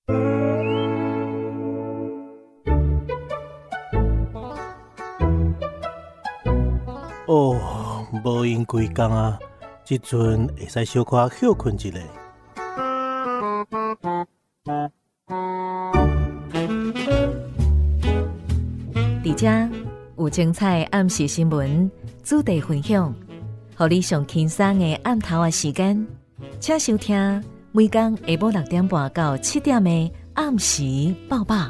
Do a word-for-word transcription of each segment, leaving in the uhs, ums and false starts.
哦，无闲规工啊，即阵会使小可休困一下。 伫遮有精彩暗时新闻主题分享，互你上轻松的暗头的时间，请收听每天下晡六点半到七点的暗时报报。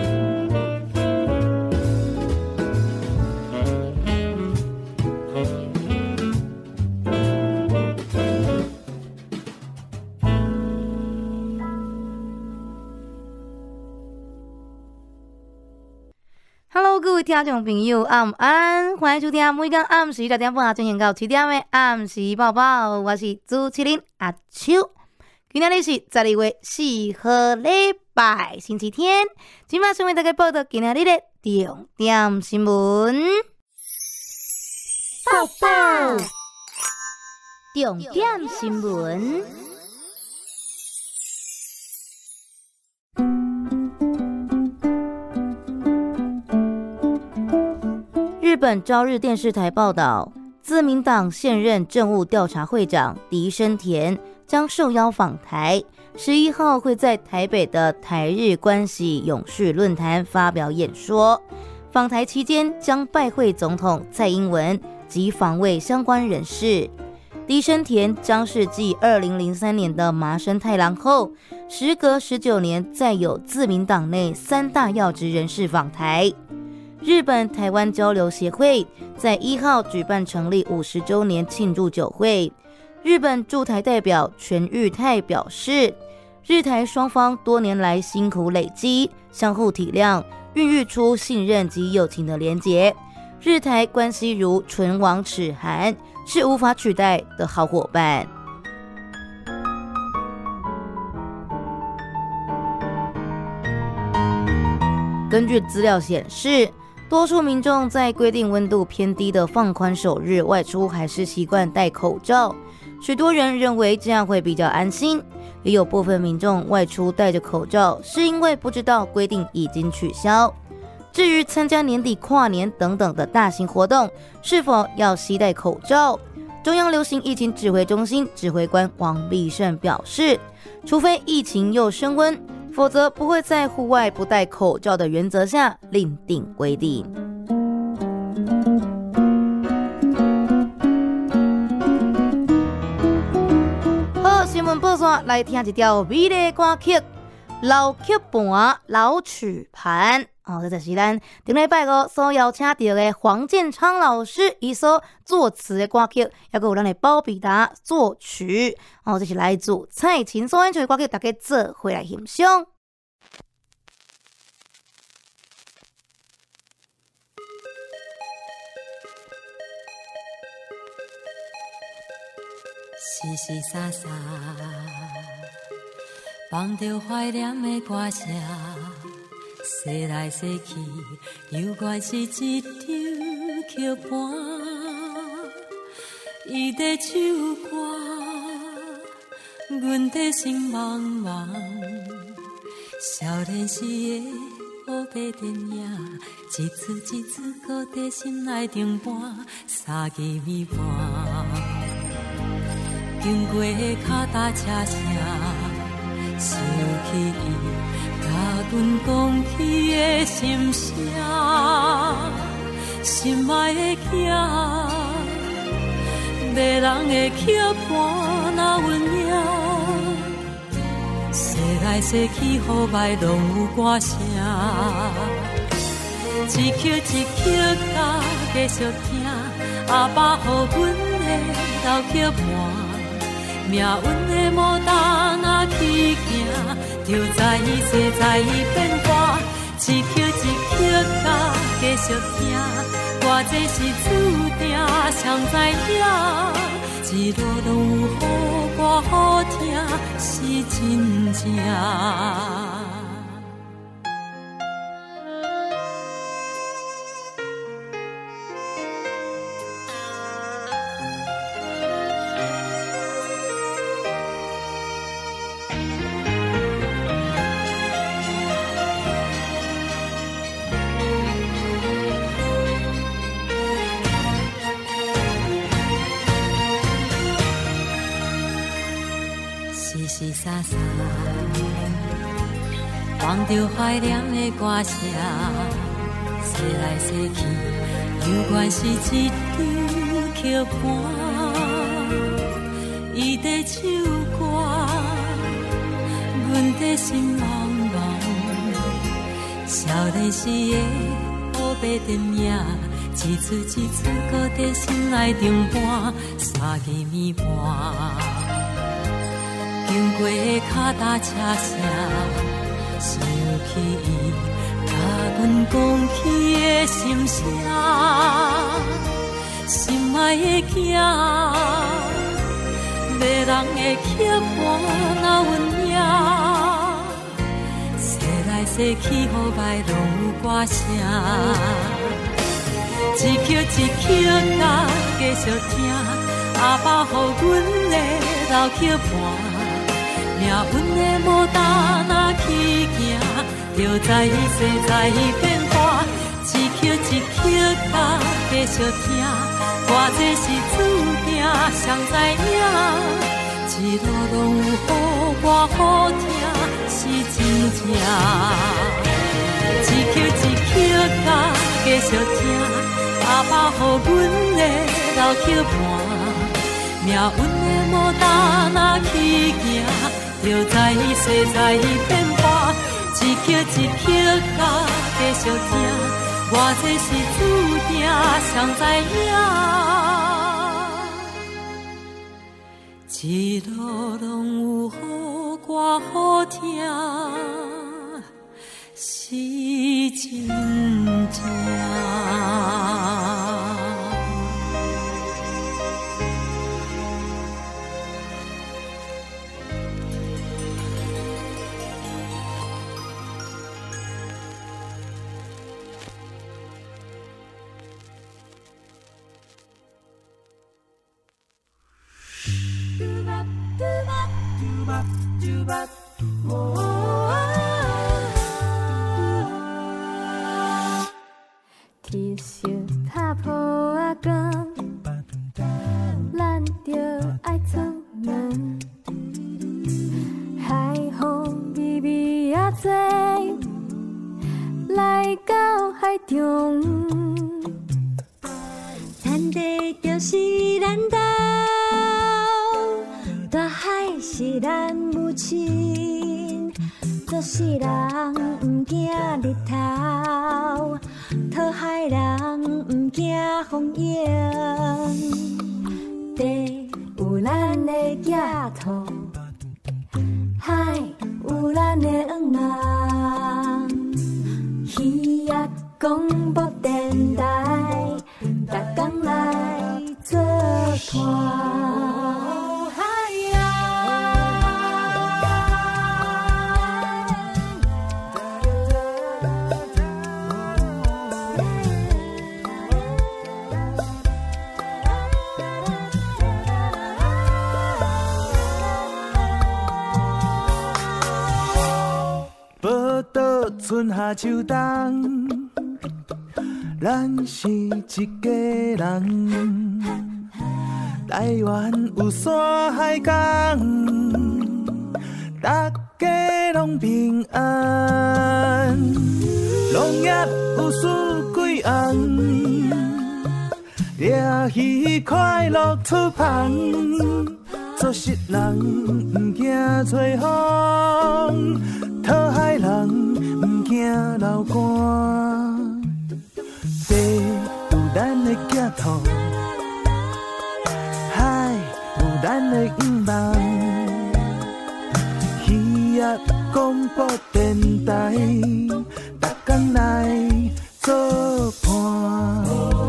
Hello， 各位听众朋友，暗安，欢迎收听每天暗时六点半进行到七点的暗时报报，我是主持人阿秋。今天是十二月四号礼拜星期天，今晚先为大家报道今天的重点新闻。报报重点新闻。日本朝日电视台报道，自民党现任政务调查会长狄生田将受邀访台，十一号会在台北的台日关系永续论坛发表演说。访台期间将拜会总统蔡英文及访问相关人士。狄生田将是继二零零三年的麻生太郎后，时隔十九年再有自民党内三大要职人士访台。日本台湾交流协会在一号举办成立五十周年庆祝酒会。日本驻台代表全玉泰表示，日台双方多年来辛苦累积，相互体谅，孕育出信任及友情的连结。日台关系如唇亡齿寒，是无法取代的好伙伴。根据资料显示，多数民众在规定温度偏低的放宽首日外出，还是习惯戴口罩。许多人认为这样会比较安心，也有部分民众外出戴着口罩，是因为不知道规定已经取消。至于参加年底跨年等等的大型活动，是否要携带口罩？中央流行疫情指挥中心指挥官王必胜表示，除非疫情又升温，否则不会在户外不戴口罩的原则下另定规定。好，新闻报线来听一条美丽歌曲《老曲盘老曲盘》。哦，这就是咱顶礼拜五所邀请到的黄建昌老师，伊所作词的歌曲，也有咱的包比达作曲。哦，这是来自蔡琴所演唱的歌曲，大家做伙来欣赏。 时时沙沙，放着怀念的歌声。说来说去，犹原是一张曲盘。伊在唱歌，阮在心茫茫。少年时的黑白电影，一字一字搁在心内停盘，三更暝半。经过脚踏车声，想起伊。甲阮讲起的心声，心爱的囝，迷人的曲盘那温柔，说来说去，雨霾拢有歌声，一曲一曲甲继续听，阿爸予阮的老曲盘。命运的无当啊去行，就在伊世在伊变化，一曲一曲甲继续听，偌这是注定，谁知影，一路拢有好歌好听，是真正。 放着怀念的歌声，洗来洗去，犹原是一张曲盘。伊在唱歌，阮在心茫茫。少年时的黑白电影，一出一出，搁在心内重播，三更暝半。经过的脚踏车声，想起伊甲阮讲起的心声，心爱的囝，迷人的曲盘那温雅，洗来洗去，雨摆拢有歌声，一曲一曲甲继续听，阿爸予阮的老曲盘。命运的无大若去行，就知世在变化，一曲一曲甲继续听，偌济是注定谁知影，一路拢有好歌好听是真正，一曲一曲甲继续听，阿爸予阮的老曲盘，命运的无大若去行。就知世在变化，一曲一曲甲继续听，偌济是注定谁知影，一路拢有好歌好听是真正。 其实打破啊光，咱就爱出门。海风微微啊吹，来到海中，咱地就是咱岛，大海是咱母亲，做世人不惊日头。讨海人不惊风影，地有咱的寄托，海有咱的愿望。鱼仔广播电台，逐天来作伴。 春夏秋冬，咱是一家人。台湾有山海港，大家拢平安。农业有四季红，掠鱼快乐出帆。做事人不惊吹风，讨海人不惊流汗。地有咱的寄托，海有咱的愿望。鱼仔广播电台，逐天来作伴。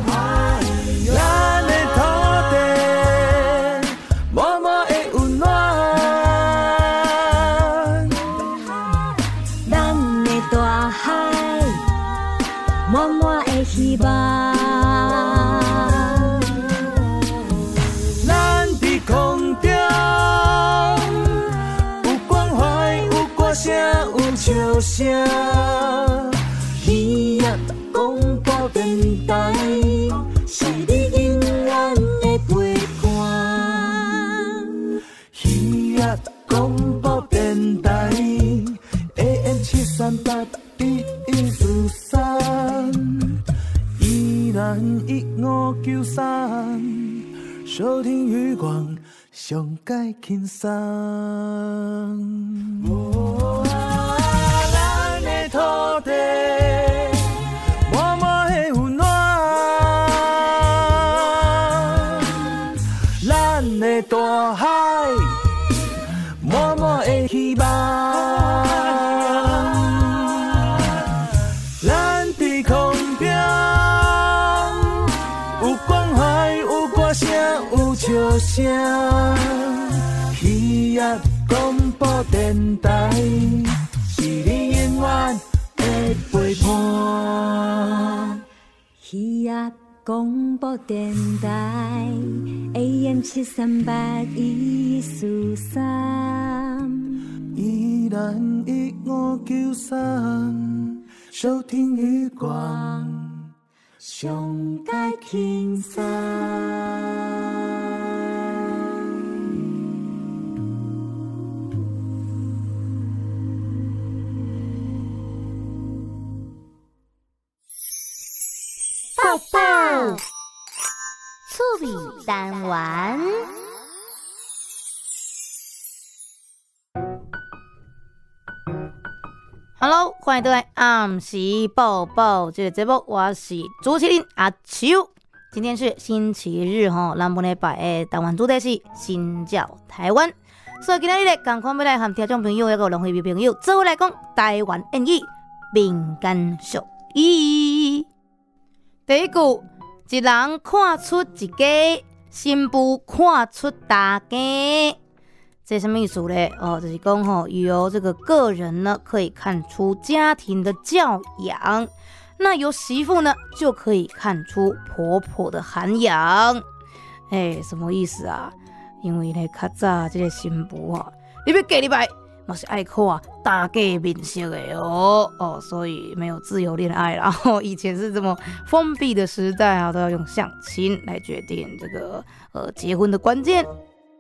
咱的土地，满满的温暖。 咱的大海，满满的希望。 咱伫空中，有关怀，有歌声，有笑声。鱼仔广播电台，是你永远的陪伴。鱼仔广播电台 ，A M 七三上该轻松。咱的土地满满的温暖，咱的大海满满的希望。咱伫空中有关怀，有歌声，有笑声。喜悦广播电台是你永远的陪伴。 喜悦广播电台 A M 七三八一四三， 依然一五九三，收听与光上该轻松。 抱抱，趣味单元。Hello， 欢迎回来暗时抱抱这个节目，我是主持人阿秋。今天是星期日吼，咱本礼拜的单元主题是新教台湾，所以今日咧，赶快要来和听众朋友一个龙会朋友做伙来讲台湾谚语、民间俗语。第一句，一人看出一家，新妇看出大家。这什么意思呢？哦，就是讲吼，由这个个人呢可以看出家庭的教养，那由媳妇呢就可以看出婆婆的涵养。哎，什么意思啊？因为呢，较早这个新妇哈，你要嫁入来，嘛是爱看大家面色的哦哦，所以没有自由恋爱啦。哦，以前是这么封闭的时代啊，都要用相亲来决定这个呃结婚的关键。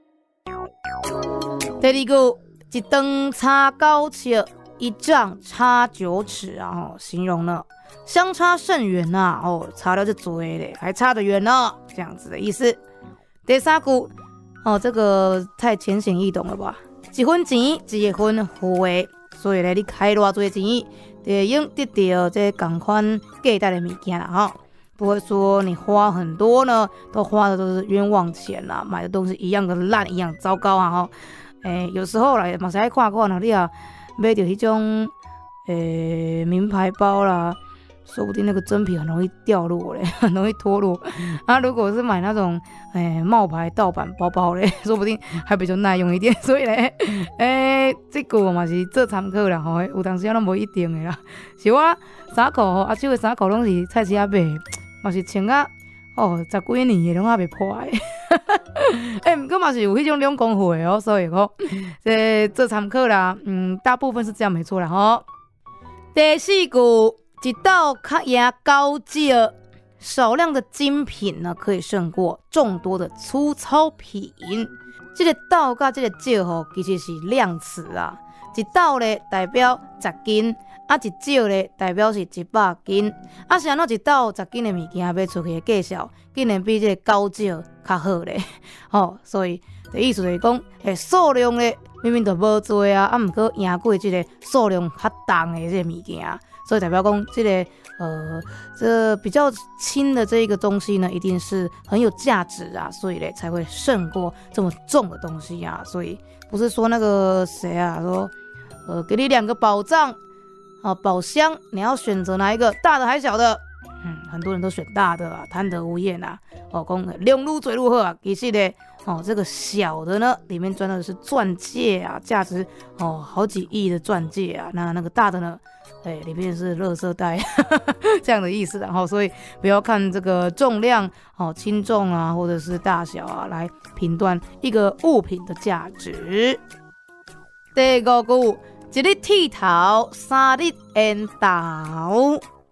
第二句，一丈差九尺，一丈差九尺啊，哦，形容呢相差甚远呐，啊，哦，差了就多嘞，还差得远呢，这样子的意思。第三句，哦，这个太浅显易懂了吧？一分钱一分货，所以咧，你开偌多钱，就用得到这同款价值的物件啦，哈。不会说你花很多呢，都花的都是冤枉钱啦，买的东西一样的烂，一样糟糕啊！哈，诶，有时候啦，嘛是爱看看啦，你啊买到迄种诶名牌包啦，说不定那个真皮很容易掉落嘞，很容易脱落。啊，如果是买那种诶冒牌盗版包包嘞，说不定还比较耐用一点。所以咧，诶，这个嘛是做参考啦，吼，有当时啊拢无一定的啦。是我衫裤吼，阿舅的衫裤拢是菜市仔买。嘛是穿啊，哦，十几年的拢还袂破的。哎、欸，不过嘛是有迄种两公货的哦，所以吼，这做参考啦。嗯，大部分是这样没错啦吼。第四句，一斗较赢九石，少量的精品呢，可以胜过众多的粗糙品。这个斗甲这个石吼，其实是量词啊。一斗咧代表十斤。啊，一石咧代表是一百斤，啊是安怎一斗十斤的物件要出去的介绍，竟然比这个九石较好咧，哦，所以的意思就是讲，诶，数量咧明明就无多啊，啊，毋过赢过这个数量较重的这个物件，所以代表讲这个呃，这比较轻的这一个东西呢，一定是很有价值啊，所以咧才会胜过这么重的东西啊，所以不是说那个谁啊说，呃，给你两个宝藏。啊，宝箱你要选择哪一个？大的还是小的？嗯，很多人都选大的啊，贪得无厌啊。哦，讲量入嘴入好啊，其实呢，哦，这个小的呢，里面装的是钻戒啊，价值哦好几亿的钻戒啊。那那个大的呢，哎，里面是垃圾袋，这样的意思。然后，所以不要看这个重量哦轻重啊，或者是大小啊，来评断一个物品的价值。第五句。一日剃头，三日烟头。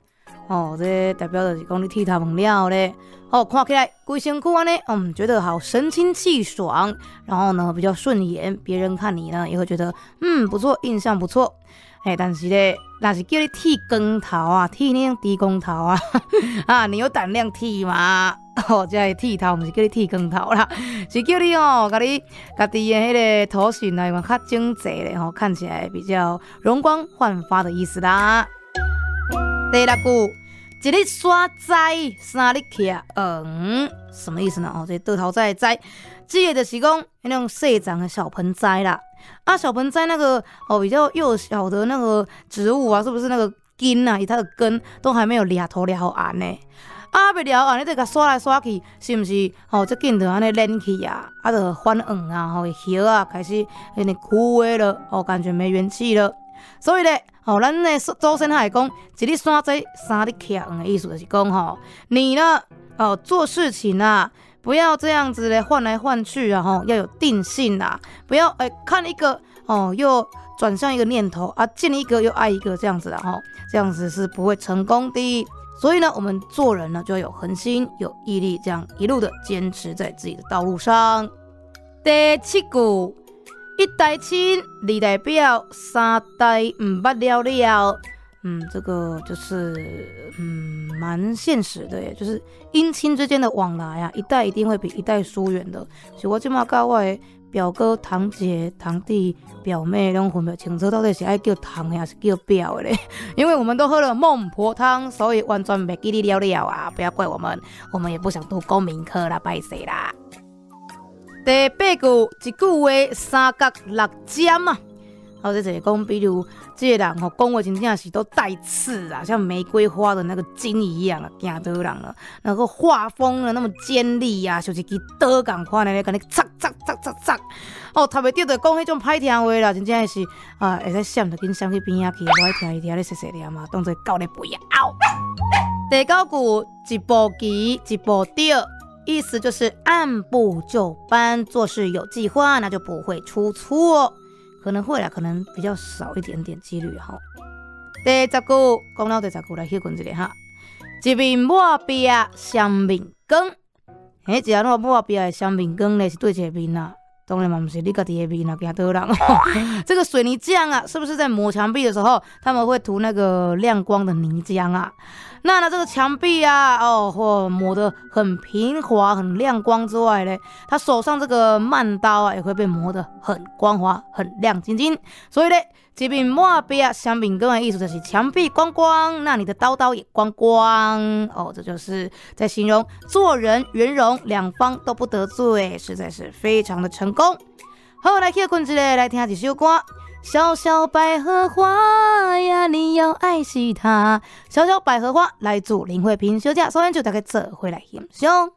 哦，这代表就是讲你剃头毛了咧。哦，看起来规身躯安尼，嗯，觉得好神清气爽，然后呢比较顺眼，别人看你呢也会觉得嗯不错，印象不错。哎，但是咧，若是叫你剃光头啊，剃那种低光头啊，啊，你有胆量剃吗？哦，这剃头不是叫你剃光头啦，是叫你哦，甲你家己的迄个头型来讲较整齐咧，吼，看起来比较容光焕发的意思啦。第六句。一日刷斋，三日徛黄，什么意思呢？哦，这倒头栽的栽，这个就是讲那种细长的小盆栽啦。啊，小盆栽那个哦比较幼小的那个植物啊，是不是那个根啊，它的根都还没有掠头掠好完呢？啊，未掠完，你得甲刷来刷去，是不是？哦，这紧就安尼连起啊，啊，就反黄啊，吼，叶啊开始有点枯萎了，哦，感觉没元气了。所以咧，哦，咱的祖先还讲，一日刷斋，三日徛黄的意思就是讲，吼，你呢，哦，做事情啊，不要这样子咧换来换去啊，吼，要有定性啊，不要哎、欸、看一个哦，又转向一个念头啊，见一个又爱一个这样子啦，吼，这样子是不会成功的。所以呢，我们做人呢就要有恒心、有毅力，这样一路的坚持在自己的道路上。第七句。一代亲，二代表，三代唔捌了了。嗯，这个就是嗯蛮现实的耶，就是姻亲之间的往来啊，一代一定会比一代疏远的。所以我今嘛教我的表哥、堂姐、堂弟、表妹，拢分不清楚到底是爱叫堂的还是叫表的嘞。因为我们都喝了孟婆汤，所以完全没记你了了啊！不要怪我们，我们也不想读公民科啦，拜谁啦？第八句，一句话三角六尖啊！好，这就是讲，比如这个人吼讲话真正是都带刺啊，像玫瑰花的那个茎一样啊，行倒人了。然后画风呢那么尖利啊，像一支刀共款的咧，甲你擦擦擦擦擦。哦，头袂着就讲迄种歹听话啦，真正是啊，会使闪就紧闪去边仔去，我爱听伊听咧细细念嘛，当作狗咧肥啊。第九句，一步棋，一步钓。意思就是按部就班，做事有计划，那就不会出错。可能会啦，可能比较少一点点几率哈。第十句，讲到第十句来休困一下哈。一面抹壁，双面光。诶，一下那抹壁的双面光呢，是对一个面啊。当然嘛，不是你家己的面啊，行倒人。这个水泥匠啊，是不是在抹墙壁的时候，他们会涂那个亮光的泥浆啊？那呢，这个墙壁啊，哦，或抹得很平滑、很亮光之外呢，他手上这个慢刀啊，也会被磨得很光滑、很亮晶晶。所以呢，一面抹壁啊，双面光的意思就是墙壁光光，那你的刀刀也光光哦。这就是在形容做人圆融，两方都不得罪，实在是非常的成功。好，来休困一下，来听一首歌。小小百合花呀，你要爱惜它。小小百合花来自林慧萍小姐，首先就大概做回来欣赏。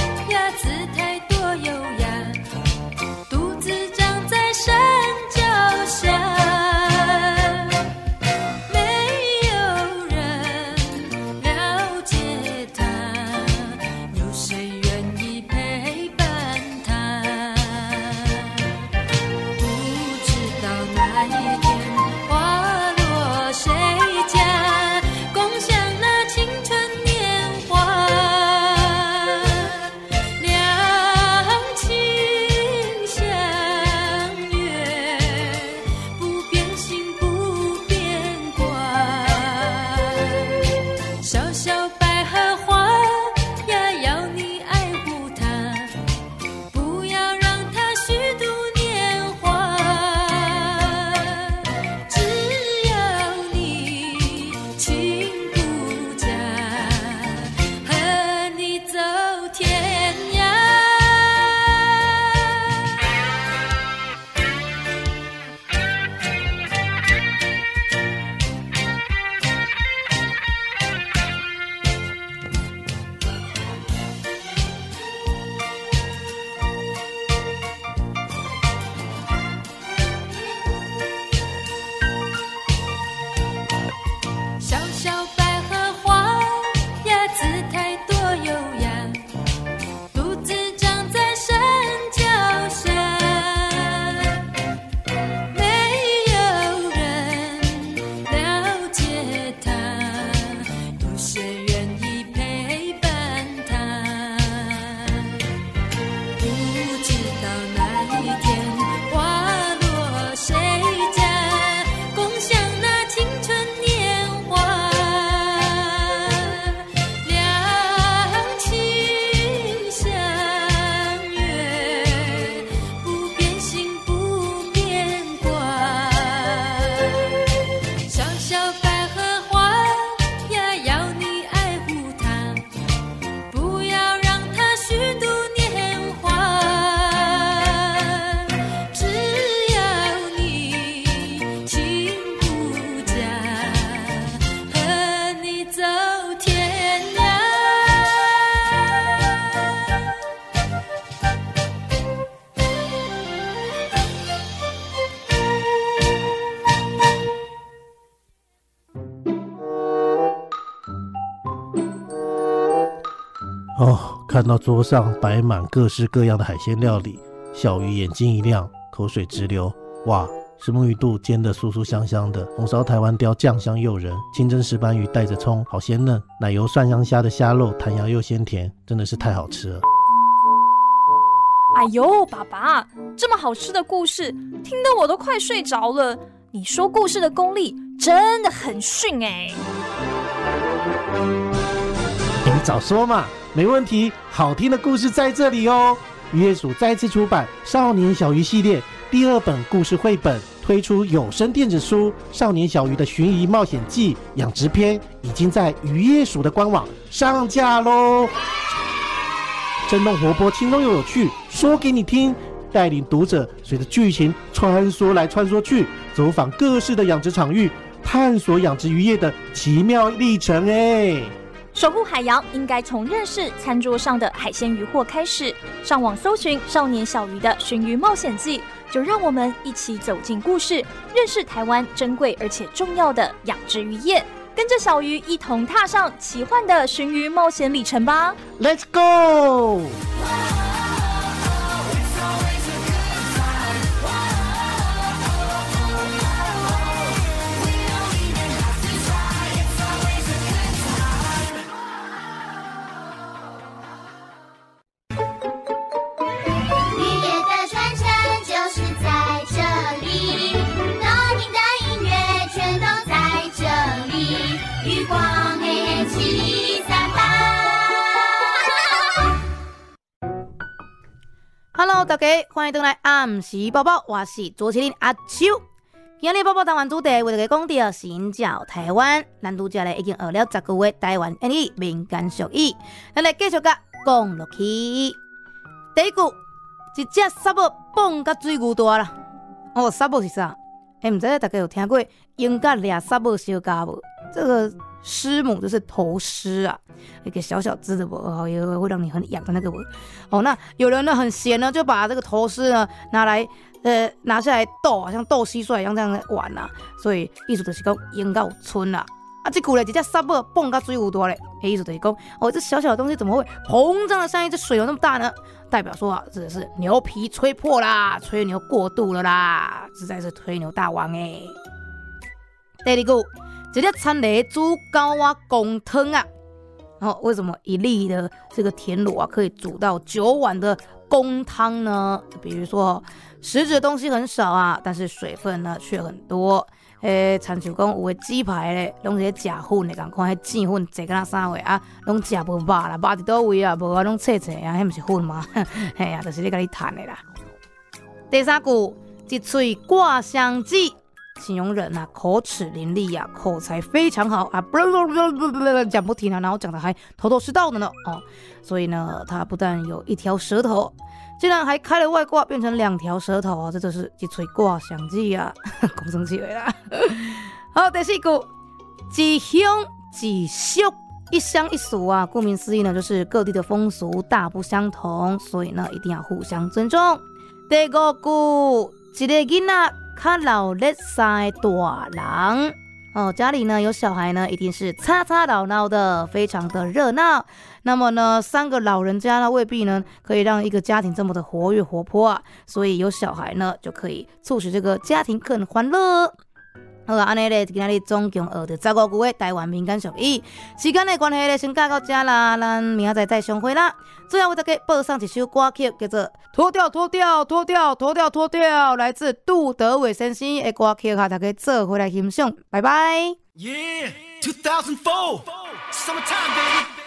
独自长在山脚。 哦，看到桌上摆满各式各样的海鲜料理，小鱼眼睛一亮，口水直流。哇，石目鱼肚煎得酥酥香香的，红烧台湾鲷酱香诱人，清蒸石斑鱼带着葱，好鲜嫩。奶油蒜香虾的虾肉弹牙又鲜甜，真的是太好吃了。 哎呦，爸爸，这么好吃的故事，听得我都快睡着了。你说故事的功力真的很逊哎。 你早说嘛，没问题，好听的故事在这里哦。渔业署再次出版少年小鱼系列第二本故事绘本，推出有声电子书《少年小鱼的寻鱼冒险记》养殖篇，已经在渔业署的官网上架咯。生动活泼，轻松又有趣，说给你听，带领读者随着剧情穿梭来穿梭去，走访各式的养殖场域，探索养殖渔业的奇妙历程哎。 守护海洋应该从认识餐桌上的海鲜渔获开始，上网搜寻少年小鱼的寻鱼冒险记，就让我们一起走进故事，认识台湾珍贵而且重要的养殖渔业，跟着小鱼一同踏上奇幻的寻鱼冒险里程吧。 Let's go！ Hello， 大家欢迎回来暗时报报，我是主持人阿秋。今日报报台湾主题为大家讲到新教台湾，咱拄则咧已经学了十句台湾谚语、民间俗语，咱来继续甲讲落去。第一句，一只沙母蹦甲水牛大啦。哦，沙母是啥？哎、欸，唔知大家有听过鹰甲掠沙母相加无？这个虱母就是头虱啊，一个小小只的母，也会让你很痒的那个母。哦，那有人呢很闲呢，就把这个头虱呢拿来呃拿下来斗，好像斗蟋蟀一样这样玩啊。所以意思就是讲鹰甲有春啊。啊，这句咧，一只沙母蹦甲水牛大咧，意思就是讲哦，这小小的东西怎么会膨胀的像一只水牛那么大呢？代表说啊，这是牛皮吹破啦，吹牛过度了啦，实在是吹牛大王哎。第二句。一粒田螺煮高啊公汤啊，哦，为什么一粒的这个田螺啊可以煮到九碗的公汤呢？比如说实质的东西很少啊，但是水分呢却很多。诶，参像讲有的鸡排咧，拢是食粉的，共看迄煎粉坐敢若啥话啊，拢食无肉啦，肉伫倒位啊？无啊，拢切切啊，迄毋是粉吗？嘿啊，就是咧甲你摊的啦。第三句，一喙挂香鸡。形容人啊，口齿伶俐啊，口才非常好啊，讲不停啊，然后讲的还头头是道的呢哦，所以呢，他不但有一条舌头，竟然还开了外挂，变成两条舌头啊，这就是一嘴挂香鸡啊，讲生气了啦。好，第四句，一乡一俗，一乡一俗啊，顾名思义呢，就是各地的风俗大不相同，所以呢，一定要互相尊重。第五句，一个囡仔。较老叻三大人哦，家里呢有小孩呢，一定是吵吵闹闹的，非常的热闹。那么呢，三个老人家呢，未必呢可以让一个家庭这么的活跃活泼啊，所以有小孩呢，就可以促使这个家庭更欢乐。好啊，安尼咧，今日总共学到十五句的台湾民间俗语。时间的关系咧，先教到这啦，咱明仔载再相会啦。最后为大家播上一首歌曲，叫做《脱掉脱掉脱掉脱掉脱掉》，来自杜德伟先生的歌曲，哈，大家做回来欣赏，拜拜。 Yeah, two thousand four, summertime, baby.